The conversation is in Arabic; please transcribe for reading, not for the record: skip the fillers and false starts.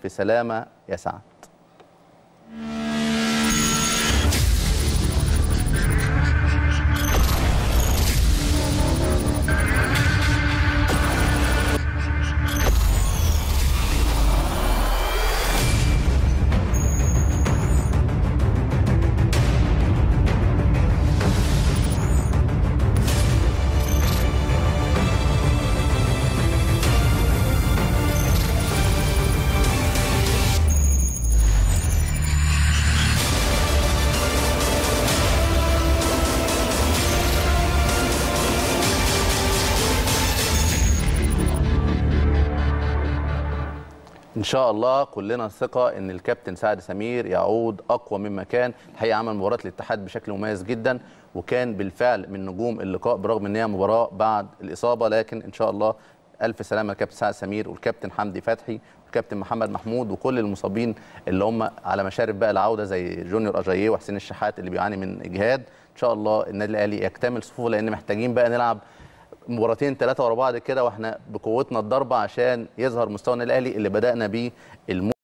الف سلامه يا سعد. إن شاء الله كلنا ثقة إن الكابتن سعد سمير يعود أقوى مما كان. الحقيقة عمل مباراة الاتحاد بشكل مميز جدا، وكان بالفعل من نجوم اللقاء برغم إن هي مباراة بعد الإصابة، لكن إن شاء الله ألف سلامة الكابتن سعد سمير والكابتن حمدي فتحي والكابتن محمد محمود وكل المصابين اللي هم على مشارف بقى العودة زي جونيور أجاييه وحسين الشحات اللي بيعاني من إجهاد. إن شاء الله النادي الأهلي يكتمل صفوفه، لأن محتاجين بقى نلعب مباراتين 3 ورا بعض كده واحنا بقوتنا الضربه عشان يظهر مستوى النادي الاهلي اللي بدانا بيه